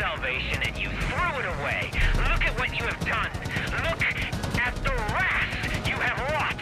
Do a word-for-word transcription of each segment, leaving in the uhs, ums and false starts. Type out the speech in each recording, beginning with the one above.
salvation and you threw it away. Look at what you have done. Look at the wrath you have wrought.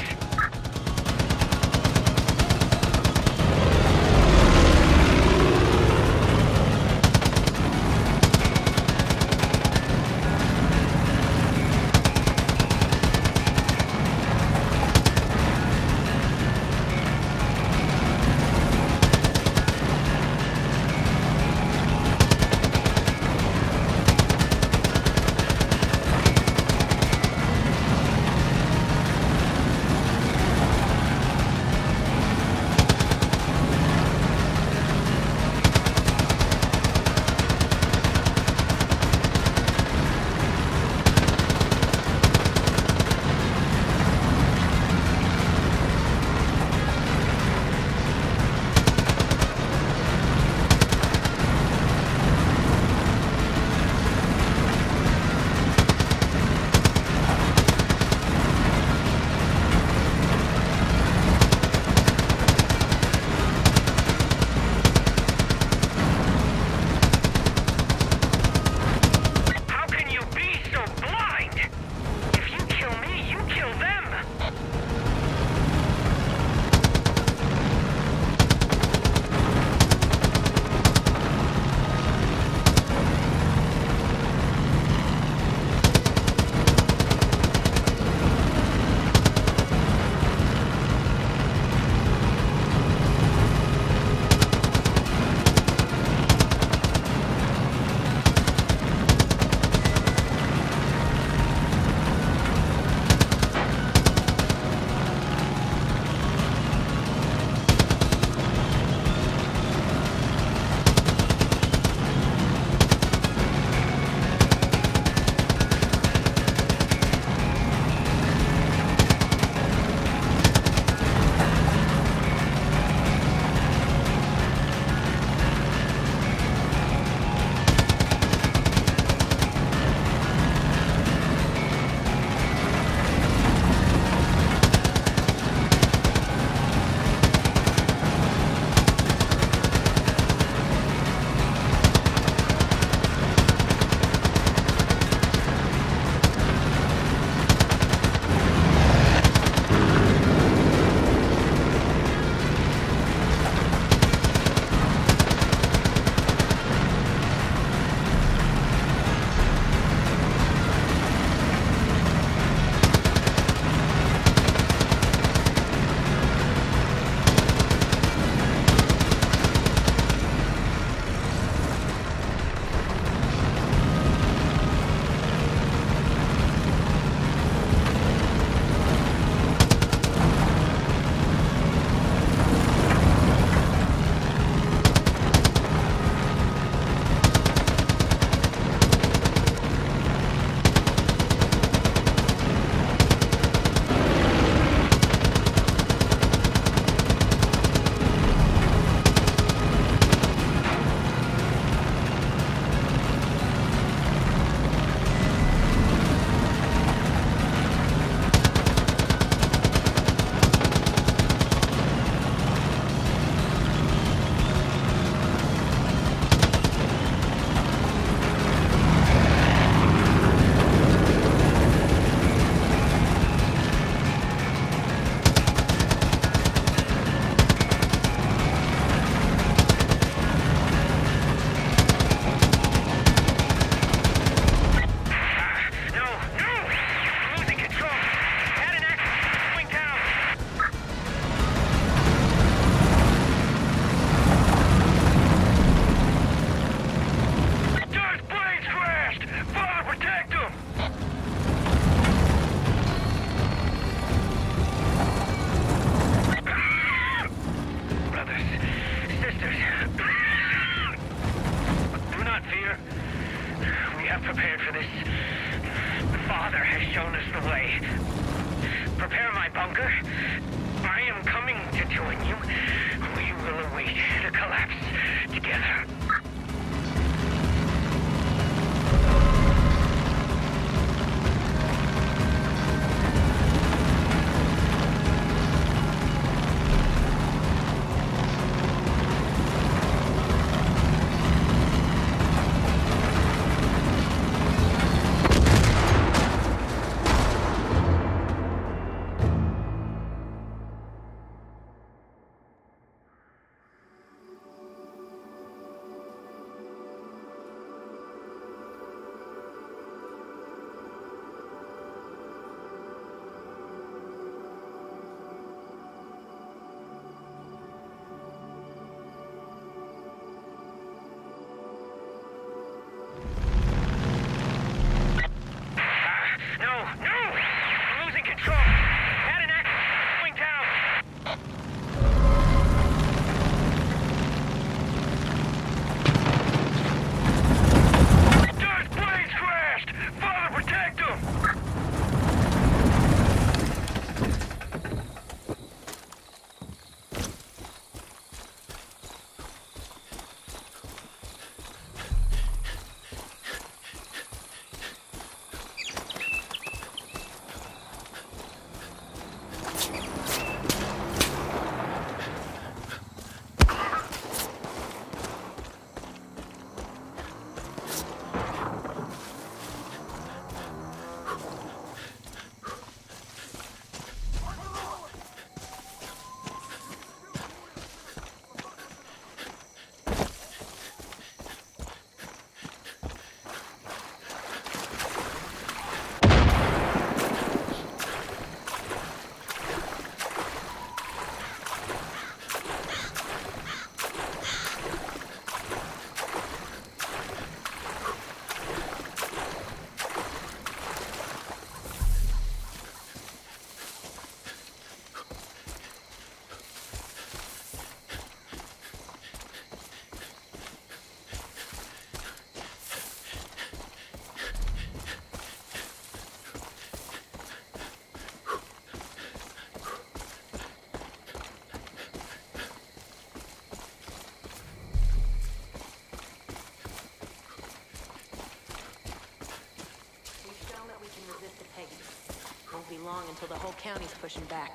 long until the whole county's pushing back.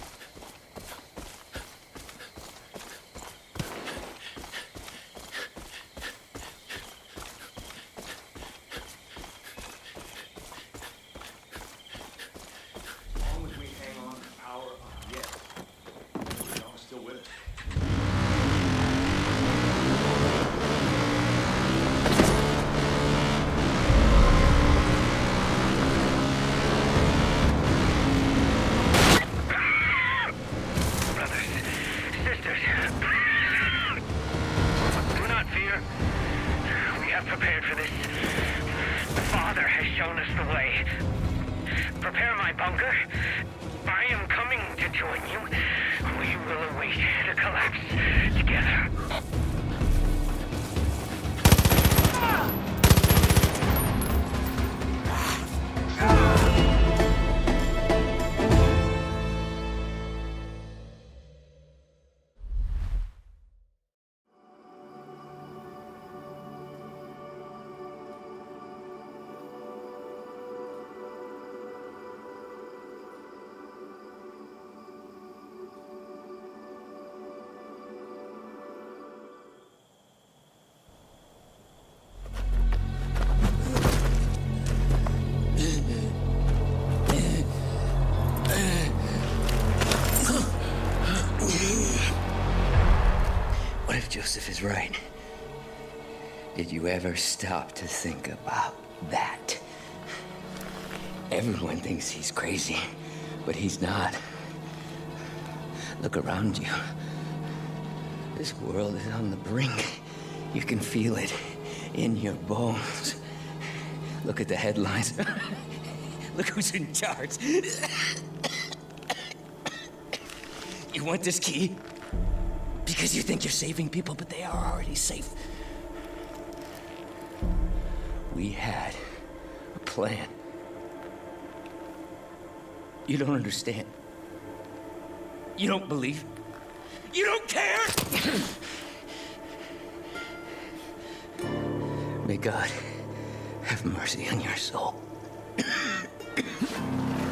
Prepared for this. The Father has shown us the way. Prepare my bunker. I am coming to join you. We will await the collapse together. What if Joseph is right? Did you ever stop to think about that? Everyone thinks he's crazy, but he's not. Look around you. This world is on the brink. You can feel it in your bones. Look at the headlines. Look who's in charge. You want this key? Because you think you're saving people, but they are already safe. We had a plan. You don't understand. You don't believe. You don't care! May God have mercy on your soul.